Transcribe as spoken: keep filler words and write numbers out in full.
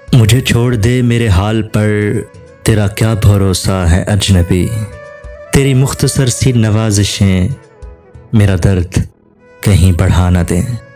मुझे छोड़ दे मेरे हाल पर, तेरा क्या भरोसा है अजनबी। तेरी मुख्तसर सी नवाजिशें मेरा दर्द कहीं बढ़ा न दें।